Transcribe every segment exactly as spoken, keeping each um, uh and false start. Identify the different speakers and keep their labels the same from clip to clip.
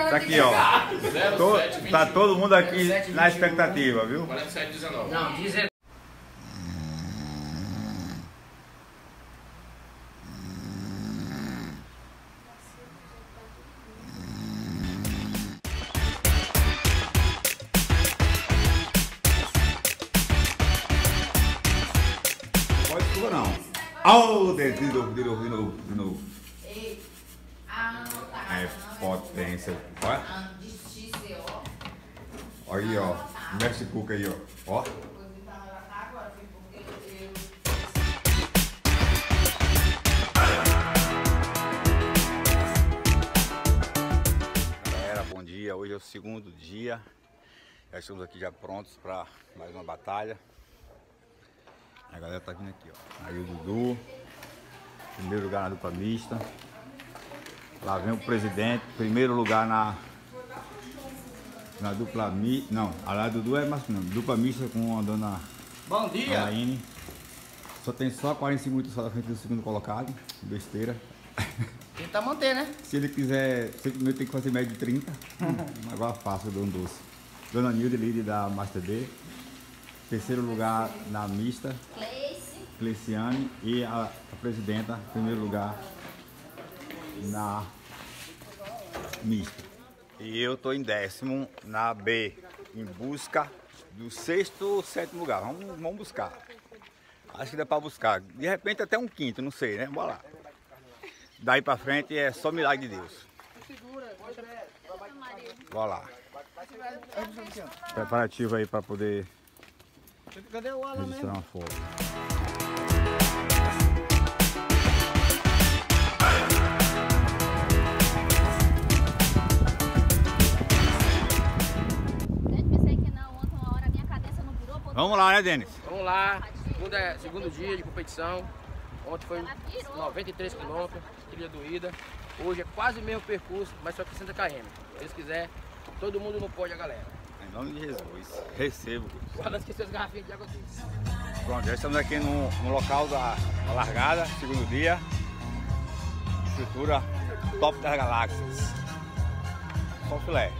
Speaker 1: Tá aqui, ó. Tô, tá todo mundo aqui na expectativa, viu?
Speaker 2: quarenta e sete, dezenove.
Speaker 3: Não, dezenove.
Speaker 1: Pode desculpa não. Oh, de novo, de novo, de novo, de novo. É potência. Olha. Olha aí, ó. Mexe cuca aí, ó. Ó. Galera, bom dia. Hoje é o segundo dia. Já estamos aqui já prontos para mais uma batalha. A galera tá vindo aqui, ó. Aí o Dudu, primeiro lugar na dupla mista. Lá vem o presidente, primeiro lugar na na dupla mista. Não, a lá do Dudu é masculino. Dupla mista com a dona
Speaker 3: Bom dia!
Speaker 1: Alaine. Só tem só quarenta e cinco minutos só da frente do segundo colocado. Besteira.
Speaker 3: Tentar manter, né?
Speaker 1: Se ele quiser, simplesmente tem que fazer média de trinta. Agora fácil, Dona Doce. Dona Nilde, líder da Master B. Terceiro lugar na mista, Cleiciane, e a, a presidenta, primeiro lugar na mista. E eu tô em décimo na B, em busca do sexto, sétimo lugar. Vamos, vamos buscar. Acho que dá para buscar. De repente até um quinto, não sei, né? Bora lá. Daí para frente é só milagre de Deus. Bora lá. Preparativo aí para poder
Speaker 3: Cadê o Alan
Speaker 1: registrar uma foto. Vamos lá, né, Denis?
Speaker 3: Vamos lá, segunda, segundo dia de competição. Ontem foi noventa e três quilômetros, trilha doída. Hoje é quase o mesmo percurso, mas só sessenta quilômetros. Se Deus quiser, todo mundo não pode, a galera.
Speaker 1: Em nome de Jesus, recebo.
Speaker 3: Guarda esquecer as garrafinhas de água aqui.
Speaker 1: Pronto, já estamos aqui no, no local da, da largada, segundo dia. Estrutura top das galáxias. Só filé.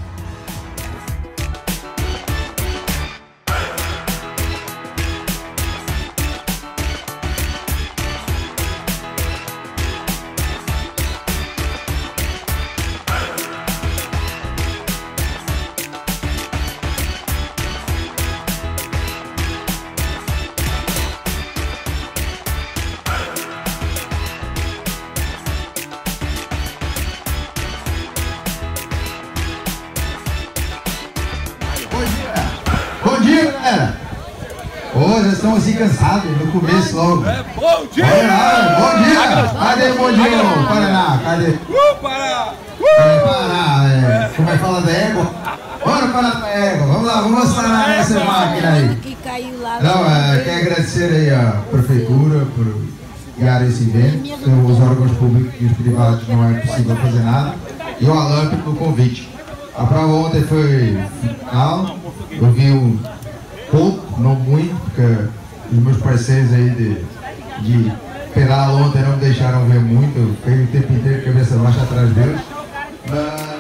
Speaker 4: Bom dia, galera! Hoje estamos assim cansados, no começo logo.
Speaker 2: É bom dia!
Speaker 4: Olá, bom dia! Cadê o bom dia, ô, Paraná? Cadê?
Speaker 2: Uh, Pará!
Speaker 4: É, Pará, é. Como é que fala da égua? Bora parar da égua, vamos lá, vamos mostrar essa máquina aí.
Speaker 5: Que caiu lá.
Speaker 4: Não, é, quero agradecer aí a prefeitura por guiar esse evento. Os órgãos públicos e os privados não é possível fazer nada. E o Alan pelo convite. A prova ontem foi final. Eu vi um pouco, não muito, porque os meus parceiros aí de, de pedal ontem não me deixaram ver muito. Eu fiquei o tempo inteiro cabeça baixa atrás deles. Mas...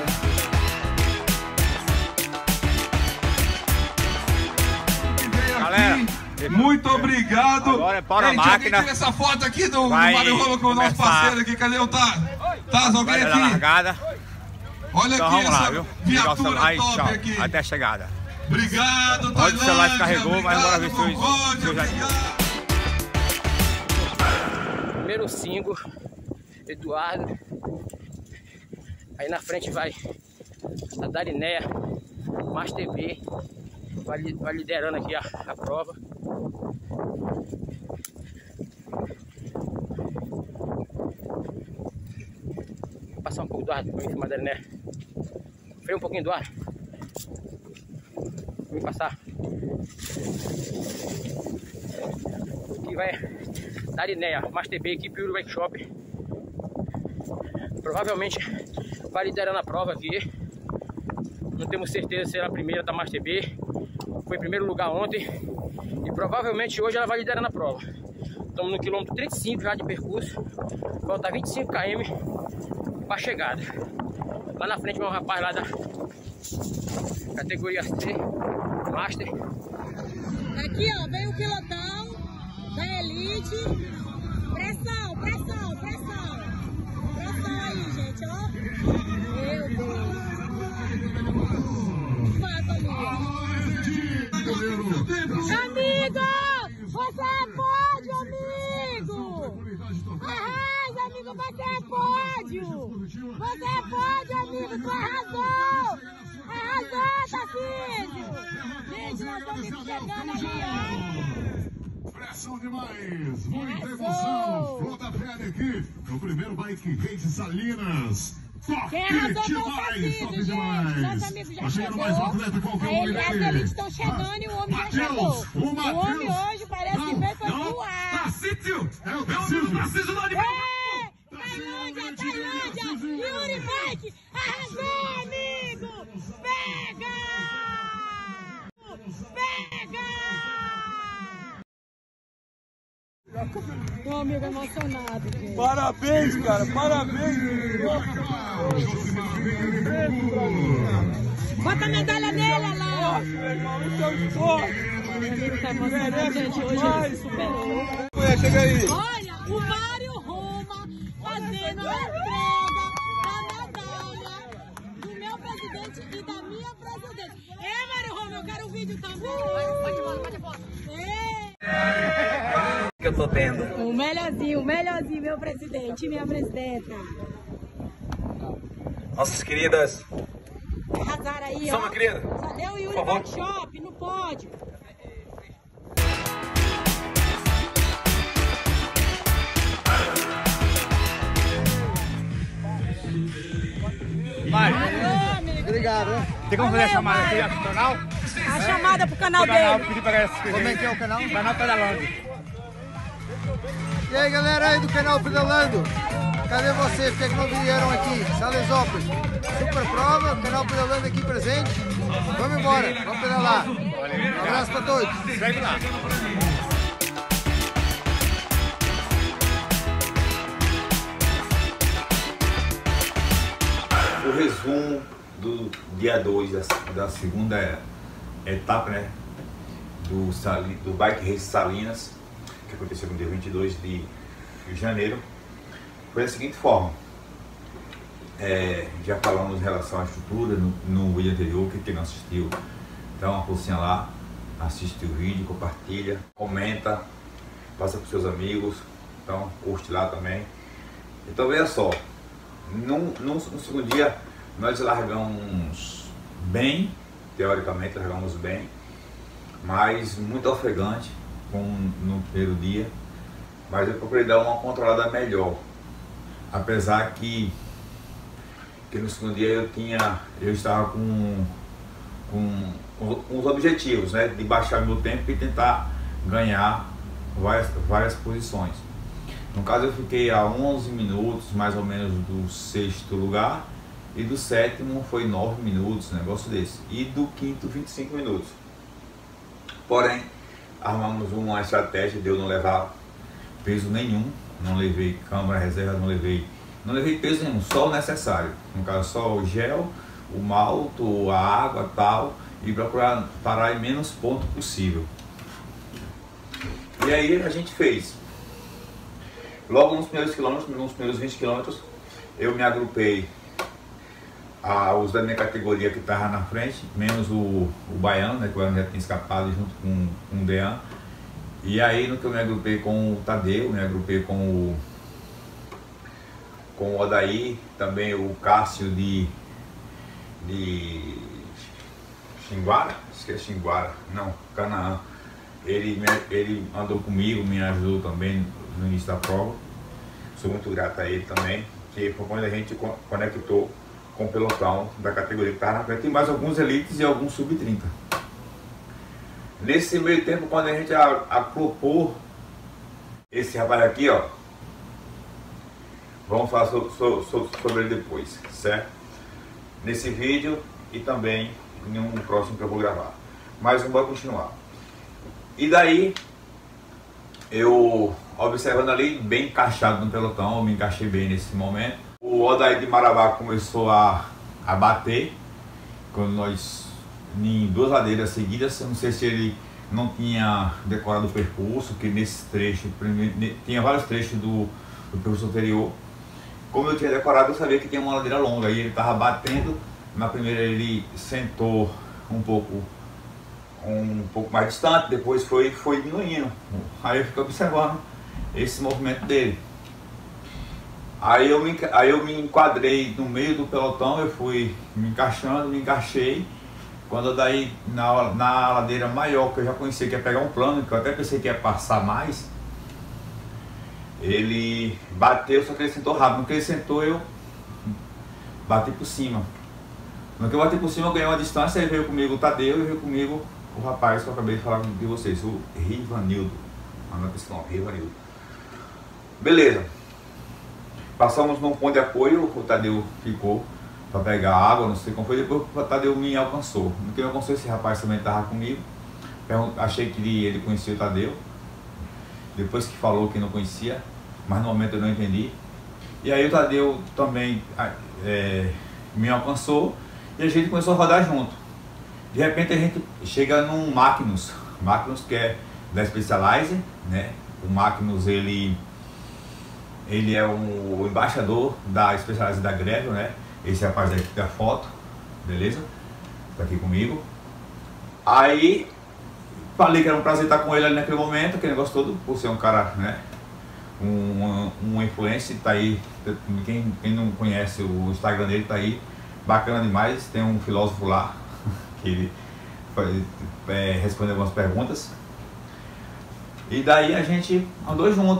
Speaker 1: Galera,
Speaker 2: Muito obrigado!
Speaker 1: Agora é pau na
Speaker 2: Ei, tinha
Speaker 1: máquina.
Speaker 2: alguém tira essa foto aqui do, do
Speaker 1: Vai
Speaker 2: Mário Roma com o nosso
Speaker 1: começar.
Speaker 2: parceiro aqui. Cadê o Taz? Taz, alguém
Speaker 1: vai da
Speaker 2: aqui?
Speaker 1: largada.
Speaker 2: Olha
Speaker 1: Então
Speaker 2: aqui
Speaker 1: vamos lá,
Speaker 2: essa
Speaker 1: viu? Ligar o celular
Speaker 2: viatura
Speaker 1: e
Speaker 2: top
Speaker 1: tchau.
Speaker 2: aqui.
Speaker 1: Até a chegada.
Speaker 2: Obrigado,
Speaker 1: Pode o celular
Speaker 2: Tailândia.
Speaker 1: descarregou, mas bora ver se eu-
Speaker 2: Obrigado,
Speaker 1: se eu já-
Speaker 2: obrigado.
Speaker 3: Número cinco, Eduardo. Aí na frente vai a Darinéia, Master B. Vai, li- vai liderando aqui a, a prova. Vou passar um pouco do ar para mim filmar a Darinéia. Freia um pouquinho do ar. Vou me passar. Aqui vai Darinéia, Master B, equipe Euro Workshop. Provavelmente vai liderar a prova aqui. Não temos certeza se será a primeira da Master B. Foi em primeiro lugar ontem. E provavelmente hoje ela vai liderar na prova. Estamos no quilômetro trinta e cinco já de percurso. Falta vinte e cinco quilômetros para a chegada. Lá na frente vai um rapaz lá da categoria C, Master.
Speaker 5: Aqui, ó, vem o pilotão da Elite. Pressão, pressão, pressão. Pressão aí, gente, ó. Meu Deus. Faça, amigo. Amigo, você pode, amigo. Arrasa, amigo, você pode. Você pode, amigo, tu arrasou. Arrasou, Tarcísio. Gente, nós estamos chegando ali, ó.
Speaker 6: Pressão demais, muita emoção. Flota Pérez aqui no primeiro Bike Race Salinas. Top demais, top demais.
Speaker 5: Nosso amigo já
Speaker 6: tá chegando
Speaker 5: chegou.
Speaker 6: mais um atleta, qual que é o nome
Speaker 5: As
Speaker 6: dele?
Speaker 5: elites estão chegando e o homem já chegou.
Speaker 6: O,
Speaker 5: o homem hoje parece
Speaker 6: não,
Speaker 5: que veio pra
Speaker 6: não.
Speaker 5: voar.
Speaker 2: Tarcísio!
Speaker 6: É o Tarcísio.
Speaker 2: Tarcísio lá de
Speaker 5: É, Tailândia, Tailândia, Yuri Bike, arrasou, amigo! Pega! Pega! Meu amigo emocionado, gente.
Speaker 7: Parabéns, cara, parabéns!
Speaker 5: Bota a medalha nele, lá!
Speaker 7: Ele
Speaker 5: tá emocionado, gente, hoje ele superou.
Speaker 7: Chega aí!
Speaker 5: Olha, o Mário Roma fazendo a entrega da medalha do meu presidente e da minha presidente. É, Mário Roma, eu quero o vídeo também. Pode foto, pode foto. É.
Speaker 3: Que eu tô tendo.
Speaker 5: O melhorzinho, o melhorzinho, meu presidente e minha presidenta.
Speaker 3: Nossas queridas.
Speaker 5: Arrasaram aí,
Speaker 3: Só
Speaker 5: ó.
Speaker 3: uma querida.
Speaker 5: Só deu o Yuri Workshop no pódio.
Speaker 7: Obrigado, né?
Speaker 1: Tem como fazer a chamada aqui pro canal?
Speaker 5: A chamada pro canal dele.
Speaker 1: Pedir para se
Speaker 7: Como é que é o canal?
Speaker 1: Canal Pedalando.
Speaker 7: E aí, galera aí do canal Pedalando, cadê vocês? Por que, é que não vieram aqui? Salesópolis, super prova, canal Pedalando aqui presente. Vamos embora, vamos pedalar. Um abraço pra todos.
Speaker 1: Segue lá. O resumo do dia dois da, da segunda etapa, né, do, Sali, do Bike Race Salinas, que aconteceu no dia vinte e dois de janeiro, foi da seguinte forma. É, já falamos em relação à estrutura no, no vídeo anterior, que quem não assistiu, dá uma pulsinha lá, assiste o vídeo, compartilha, comenta, passa para seus amigos, então curte lá também. Então veja só, no, no, no segundo dia nós largamos bem, teoricamente largamos bem, mas muito ofegante como no primeiro dia, mas eu procurei dar uma controlada melhor, apesar que, que no segundo dia eu tinha, eu estava com, com, com os objetivos, né, de baixar meu tempo e tentar ganhar várias, várias posições. No caso eu fiquei a onze minutos mais ou menos do sexto lugar, e do sétimo foi nove minutos, um negócio desse, e do quinto vinte e cinco minutos. Porém, armamos uma estratégia de eu não levar peso nenhum, não levei câmara reserva, não levei, não levei peso nenhum, só o necessário. No caso, só o gel, o malto, a água e tal, e procurar parar em menos ponto possível. E aí a gente fez. Logo nos primeiros quilômetros, nos primeiros vinte quilômetros, eu me agrupei aos da minha categoria que estava na frente, menos o, o Baiano, né, que o Baiano já tinha escapado junto com, com o Dean. E aí no que eu me agrupei com o Tadeu, me agrupei com o, com o Odaí, também o Cássio de, de Xinguara, esqueci Xinguara, não, Canaã. Ele, ele andou comigo, me ajudou também no início da prova. Sou muito grato a ele também, que foi quando a gente conectou com o pelotão da categoria que estava na frente, e mais alguns elites e alguns sub trinta. Nesse meio tempo, quando a gente acoplou esse rapaz aqui, ó, vamos falar so, so, so, sobre ele depois, certo? Nesse vídeo e também em um próximo que eu vou gravar. Mas vamos continuar. E daí, eu observando ali, bem encaixado no pelotão, eu me encaixei bem nesse momento. O Odaí de Marabá começou a, a bater, quando nós, em duas ladeiras seguidas. Eu não sei se ele não tinha decorado o percurso, que nesse trecho, tinha vários trechos do, do percurso anterior. Como eu tinha decorado, eu sabia que tinha uma ladeira longa, e ele estava batendo. Na primeira ele sentou um pouco, um pouco mais distante, depois foi, foi diminuindo. Aí eu fiquei observando esse movimento dele. Aí eu, me, aí eu me enquadrei no meio do pelotão, eu fui me encaixando, me encaixei. Quando daí, na, na ladeira maior, que eu já conhecia que ia pegar um plano, que eu até pensei que ia passar mais, ele bateu, só que ele sentou rápido. No que ele sentou, eu bati por cima. No que eu bati por cima, eu ganhei uma distância, ele veio comigo o Tadeu e veio comigo o rapaz que eu acabei de falar de vocês, o Rivanildo. Anota esse nome, Rivanildo. Beleza. Passamos num ponto de apoio, o Tadeu ficou para pegar água, não sei como foi, depois o Tadeu me alcançou. No que me alcançou, esse rapaz também estava comigo. Eu achei que ele, ele conhecia o Tadeu. Depois que falou que não conhecia, mas no momento eu não entendi. E aí o Tadeu também é, me alcançou e a gente começou a rodar junto. De repente a gente chega num Magnus, Magnus que é da Specialized, né? O Magnus, ele, ele é um, o embaixador da Specialized da Greville, né? Esse rapaz aqui da foto, beleza? Tá aqui comigo. Aí falei que era um prazer estar com ele ali naquele momento, aquele negócio todo, por ser um cara, né? Um, um influencer, tá aí. Quem, quem não conhece o Instagram dele, tá aí. Bacana demais. Tem um filósofo lá que ele é, responde algumas perguntas. E daí a gente andou junto.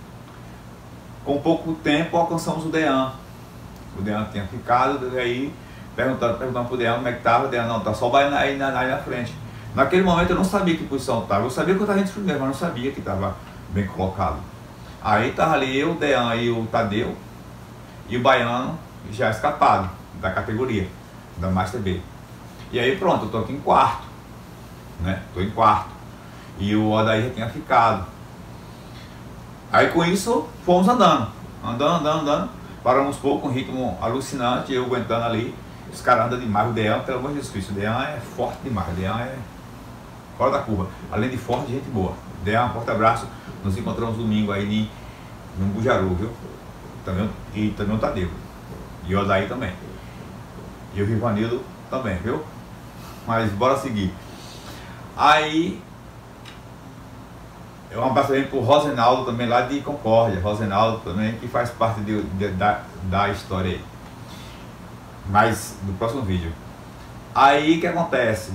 Speaker 1: Com pouco tempo alcançamos o Dean. O Dean tinha ficado, daí perguntando, perguntando pro Dean como é que tava. O Dean, não, tá só o Baiano aí na, aí na frente. Naquele momento eu não sabia que posição estava. Eu sabia que eu estava entre os primeiros, mas não sabia que estava bem colocado. Aí estava ali eu, o Dean e o Tadeu. E o Baiano já escapado da categoria, da Master B. E aí pronto, eu tô aqui em quarto, né? Tô em quarto. E o Odair já tinha ficado. Aí com isso fomos andando, andando, andando, andando. Paramos pouco, um ritmo alucinante, eu aguentando ali. Os caras andam demais, o Dean, pelo amor de Jesus Cristo, o Dean é forte demais, o Dean é fora da curva. Além de forte, gente boa. Dean, um forte abraço. Nos encontramos domingo aí no Bujaru, viu? Também, e também o Tadeu. E o Odair também. E o Rivanildo também, viu? Mas bora seguir. Aí eu um abraço também pro Rosenaldo também lá de Concórdia. Rosenaldo também, que faz parte de, de, da, da história aí. Mas do próximo vídeo. Aí o que acontece?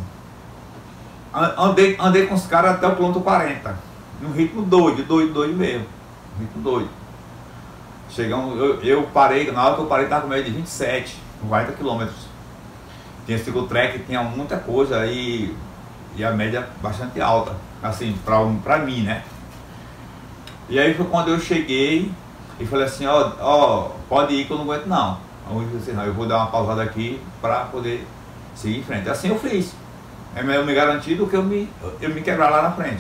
Speaker 1: Andei, andei com os caras até o quilômetro quarenta. Num ritmo doido, doido, doido mesmo. Um ritmo doido. Chegamos, eu, eu parei, na hora que eu parei estava com média de vinte e sete, quarenta quilômetros. Tinha ciclotrack, tinha muita coisa aí. E a média bastante alta. Assim, pra, pra mim, né? E aí foi quando eu cheguei e falei assim, ó, ó, pode ir que eu não aguento não. Eu disse assim, não, eu vou dar uma pausada aqui para poder seguir em frente. Assim eu fiz. É melhor me garantir do que eu me, eu me quebrar lá na frente.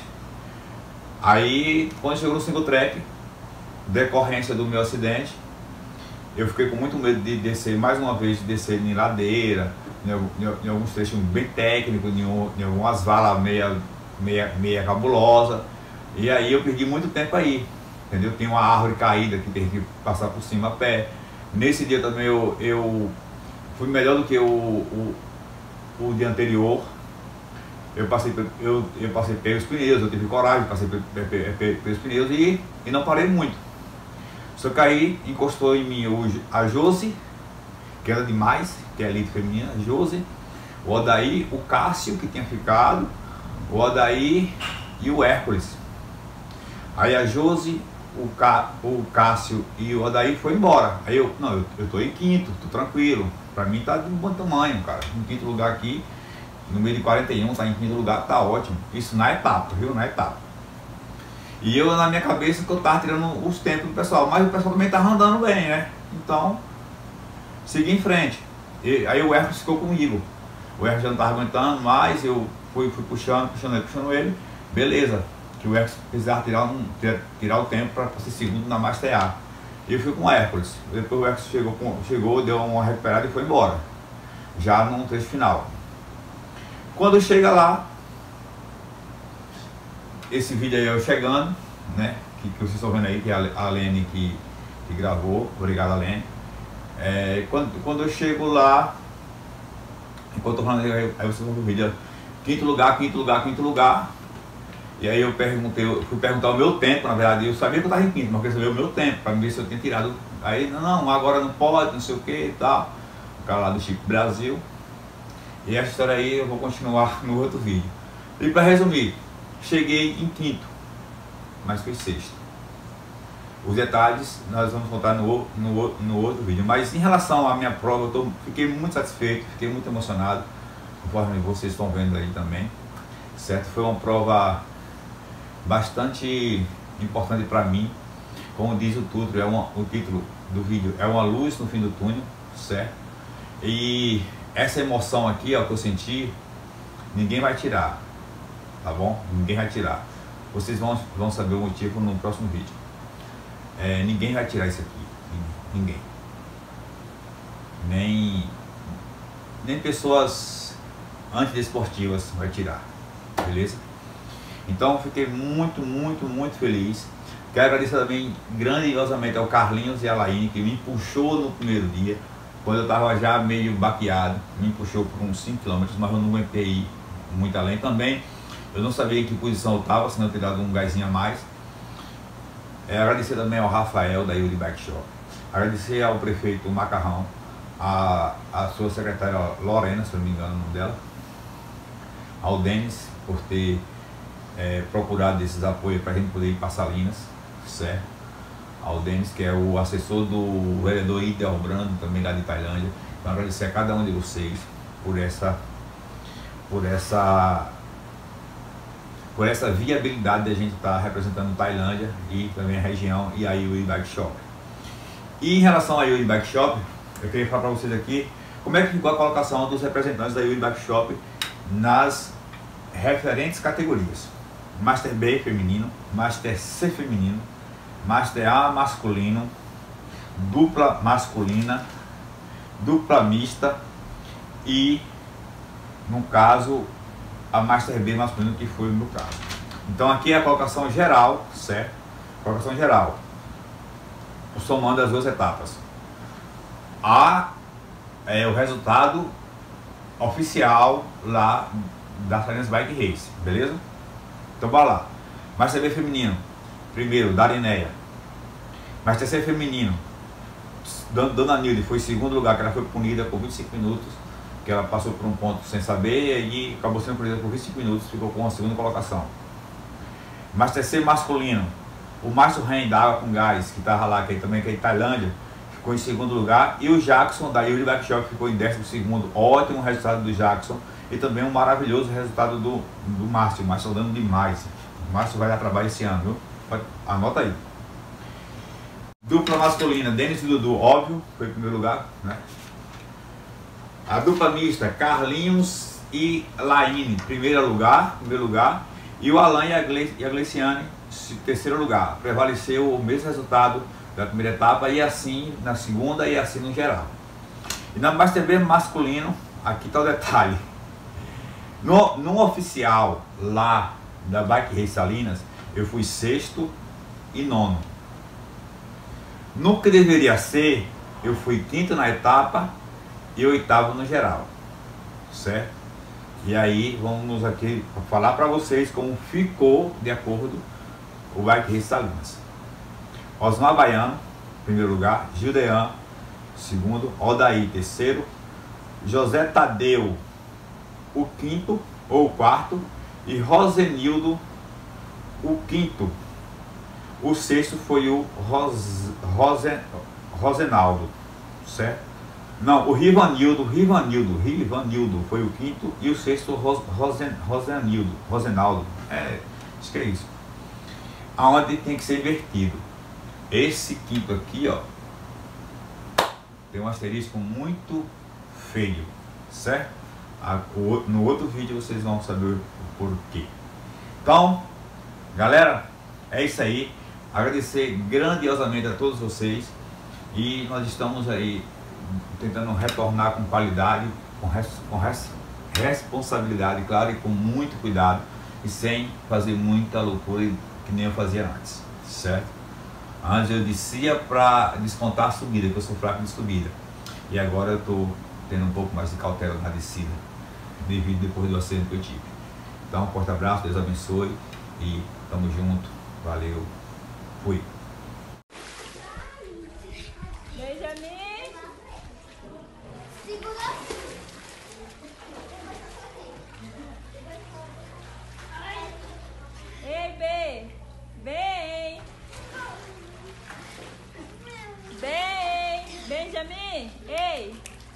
Speaker 1: Aí, quando chegou no single track, decorrência do meu acidente, eu fiquei com muito medo de descer, mais uma vez, de descer em ladeira, em, em, em alguns trechos bem técnicos, em, em algumas valas meia, meia, meia cabulosa. E aí eu perdi muito tempo aí, entendeu? Tem uma árvore caída que tem que passar por cima a pé. Nesse dia também eu, eu fui melhor do que o, o, o dia anterior. Eu passei, eu, eu passei pelos pneus, eu tive coragem, passei pelos pneus e, e não parei muito. Só que aí encostou em mim hoje a Josi, que era demais, que é a elite feminina, a Josi, o Odair, o Cássio, que tinha ficado, o Odair e o Hércules. Aí a Josi, o, Cá, o Cássio e o Odair foi embora. Aí eu, não, eu, eu tô em quinto, tô tranquilo. Pra mim tá de um bom tamanho, cara. Em quinto lugar aqui, no meio de quarenta e um, tá em quinto lugar, tá ótimo. Isso na etapa, viu? Na etapa. E eu na minha cabeça que eu tava tirando os tempos do pessoal, mas o pessoal também tava andando bem, né? Então, segui em frente. E, aí o Hércules ficou comigo. O Hércules já não tava aguentando mais, eu fui, fui puxando, puxando ele, puxando ele. Beleza. Que o Hércules precisava tirar, um, tirar, tirar o tempo para ser segundo na Master A. E eu fui com o Hércules. Depois o Hércules chegou, com, chegou, deu uma recuperada e foi embora. já no trecho final. Quando chega lá, esse vídeo aí eu chegando, né, que, que vocês estão vendo aí, que é a Lene que, que gravou, obrigado Lene. É, quando, quando eu chego lá, enquanto eu tô falando aí, aí vocês vão ver o vídeo, quinto lugar, quinto lugar, quinto lugar. E aí eu perguntei, eu fui perguntar o meu tempo, na verdade, eu sabia que eu estava em quinto, mas eu queria saber o meu tempo, para ver se eu tinha tirado. Aí, não, agora não pode, não sei o que e tal. O cara lá do Chip Brasil. E essa história aí eu vou continuar no outro vídeo. E para resumir, cheguei em quinto, mas fui sexto. Os detalhes nós vamos contar no, no, no outro vídeo. Mas em relação à minha prova, eu tô, fiquei muito satisfeito, fiquei muito emocionado, conforme vocês estão vendo aí também. Certo? Foi uma prova bastante importante para mim. Como diz o título, é uma, o título do vídeo, é uma luz no fim do túnel, certo? E essa emoção aqui, ó, que eu senti, ninguém vai tirar, tá bom? Ninguém vai tirar. Vocês vão, vão saber o motivo no próximo vídeo. É, ninguém vai tirar isso aqui, ninguém. Nem, nem pessoas antidesportivas vai tirar, beleza? Então fiquei muito, muito, muito feliz. Quero agradecer também grandiosamente ao Carlinhos e a Laine, que me puxou no primeiro dia, quando eu estava já meio baqueado, me puxou por uns cinco quilômetros, mas eu não aguentei ir muito além também. Eu não sabia em que posição eu estava, senão eu teria dado um gásinho a mais. É, agradecer também ao Rafael da Yuri Bike Shop, agradecer ao prefeito Macarrão, a, a sua secretária Lorena, se eu não me engano o nome dela, ao Denis por ter é, procurado esses apoios para a gente poder ir para Salinas, certo? Ao Denis, que é o assessor do vereador Idel Brando, também lá de Tailândia. Então agradecer a cada um de vocês por essa, por essa por essa viabilidade de a gente estar tá representando Tailândia e também a região e a Yuri Bike Shop. E em relação à Yuri Bike Shop, eu queria falar para vocês aqui como é que ficou a colocação dos representantes da Yuri Bike Shop nas referentes categorias: Master B feminino, Master C feminino, Master A masculino, dupla masculina, dupla mista e, no caso, a Master B masculino, que foi o meu caso. Então aqui é a colocação geral, certo? Colocação geral, somando as duas etapas. A é o resultado oficial lá da Salinas Bike Race, beleza? Então bora lá. Master B feminino, primeiro, Darineia. Master C feminino, Dona Nilde foi em segundo lugar, que ela foi punida por vinte e cinco minutos, que ela passou por um ponto sem saber e acabou sendo punida por vinte e cinco minutos, ficou com a segunda colocação. Master C masculino, o Márcio Ren da Água com Gás, que estava lá, que também que é de Tailândia, ficou em segundo lugar, e o Jackson da Yuri Bike Shop ficou em décimo segundo. Ótimo resultado do Jackson e também um maravilhoso resultado do, do Márcio. O Márcio está dando demais. O Márcio vai dar trabalho esse ano, viu? Anota aí. Dupla masculina, Denis e Dudu, óbvio, foi em primeiro lugar, né? A dupla mista, Carlinhos e Laine, primeiro lugar, primeiro lugar. E o Alan e a, Gle e a Gleciane, terceiro lugar. Prevaleceu o mesmo resultado da primeira etapa e assim na segunda e assim no geral. E na Master B masculino, aqui está o detalhe. No, no oficial lá da Bike Race Salinas, eu fui sexto e nono. No que deveria ser, eu fui quinto na etapa e oitavo no geral, certo? E aí vamos aqui falar para vocês como ficou de acordo o Bike Race Salinas. Osmar Baiano, primeiro lugar, Gildean, segundo, Odaí, terceiro, José Tadeu, o quinto ou o quarto, e Rosenildo, o quinto. O sexto foi o Ros, Rosen, Rosenaldo, certo? Não, o Rivanildo, Rivanildo, Rivanildo foi o quinto e o sexto Ros, Rosen, Rosenildo, Rosenaldo. É, acho que é isso. Aonde tem que ser invertido. Esse quinto aqui, ó, tem um asterisco muito feio, certo? A, o, no outro vídeo vocês vão saber o porquê. Então, galera, é isso aí. Agradecer grandiosamente a todos vocês. E nós estamos aí tentando retornar com qualidade com, res, com res, responsabilidade, claro, e com muito cuidado, e sem fazer muita loucura que nem eu fazia antes, certo? Antes eu descia para descontar a subida, que eu sou fraco de subida, e agora eu estou tendo um pouco mais de cautela na descida, devido depois do acidente que eu tive. Então, um forte abraço, Deus abençoe, e tamo junto, valeu, fui.
Speaker 8: Benjamin. Segura. Ei, B. Bem. Bem. Benjamin. Ei.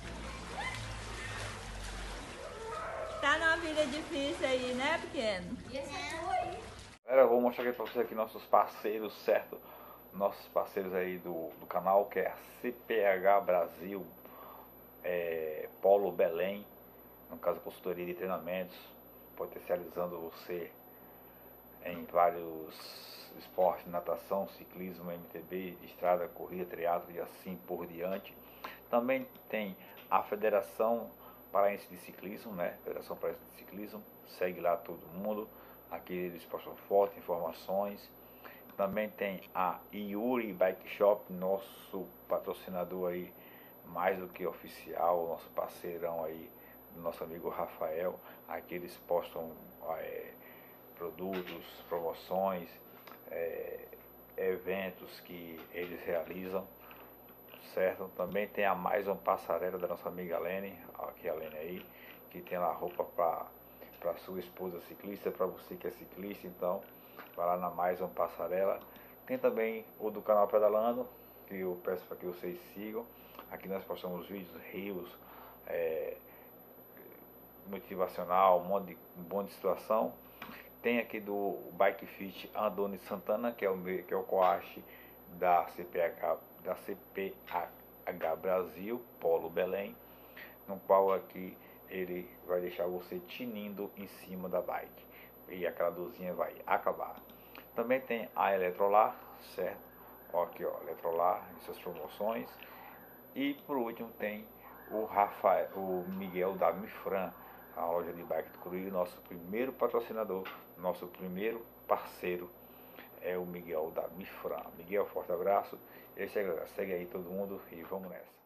Speaker 8: Tá numa vida difícil aí, né, pequeno?
Speaker 1: Galera, eu vou mostrar aqui pra vocês aqui nossos parceiros, certo? Nossos parceiros aí do, do canal, que é a C P H Brasil, é, Polo Belém, no caso consultoria de treinamentos, potencializando você em vários esportes, natação, ciclismo, M T B, estrada, corrida, triatlo e assim por diante. Também tem a Federação Paraense de Ciclismo, né? Federação Paraense de Ciclismo, segue lá todo mundo. Aqui eles postam foto, informações. Também tem a Yuri Bike Shop, nosso patrocinador aí, mais do que oficial, nosso parceirão aí, nosso amigo Rafael. Aqui eles postam é, produtos, promoções, é, eventos que eles realizam, certo? Também tem a Mais Um Passarela da nossa amiga Lene, aqui a Lene aí, que tem lá roupa para para sua esposa ciclista, para você que é ciclista, então vai lá na Mais Um Passarela. Tem também o do canal Pedalando, que eu peço para que vocês sigam. Aqui nós postamos vídeos, rios, é, motivacional, um monte de, um monte de situação. Tem aqui do Bike Fit Andoni Santana, que é o, que é o coache da C P H, da C P H Brasil, Polo Belém, no qual aqui ele vai deixar você tinindo em cima da bike e aquela dorzinha vai acabar. Também tem a Eletrolar, certo? Ó, aqui ó, Eletrolar, essas promoções. E por último tem o Rafael, o Miguel da Mifran, a loja de bike do Curuí, nosso primeiro patrocinador, nosso primeiro parceiro é o Miguel da Mifran. Miguel, forte abraço. E segue, segue aí todo mundo e vamos nessa.